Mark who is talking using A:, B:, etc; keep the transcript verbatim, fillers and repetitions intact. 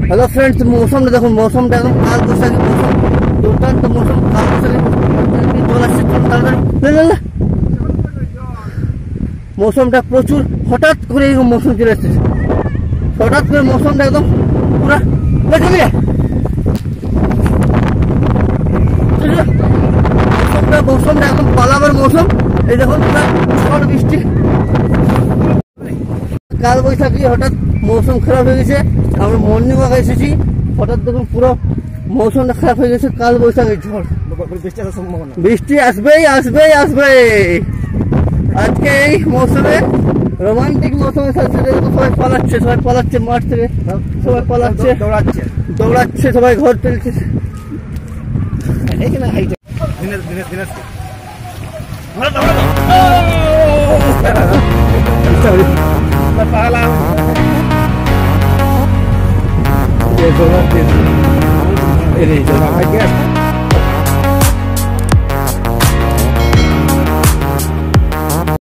A: Hello friends, मौसम देखो, मौसमটা একদম কাল বৈশাখী মৌসুম, দুর্দান্ত মৌসুম, কাল বৈশাখী চলে আসছে তাড়াতাড়ি। মৌসুমটা প্রচুর হঠাৎ করে এই মৌসুম চলে আসছে, হঠাৎ করে মৌসুমটা একদম পুরা মৌসুমটা মৌসুমটা একদম পালাবার মৌসুম। এই দেখুন পুরা ঝড় বৃষ্টি, কাল বৈশাখী হঠাৎ মৌসুম খারাপ হয়ে গেছে। আমরা মর্নিং ওয়াক এসেছি, হঠাৎ দেখুন পুরো মৌসুমটা খারাপ হয়ে গেছে, কাল বৈশাখী ঝড়, বৃষ্টি আসবেই আসবেই আসবে। আজকে এই মৌসুমে রোমান্টিক মৌসুমের সাথে সবাই পালাচ্ছে, সবাই পালাচ্ছে মাঠ থেকে, সবাই পালাচ্ছে, দৌড়াচ্ছে দৌড়াচ্ছে সবাই ঘর তুলছে। It is.